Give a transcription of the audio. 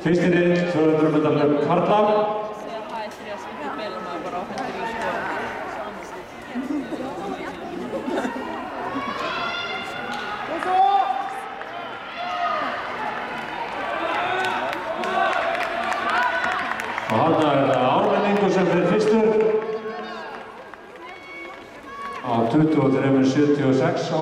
Fyrsti riðill 200 metra hlaup karla. Og þarna er það Ármenningur sem fyrir fyrstur á 23:76.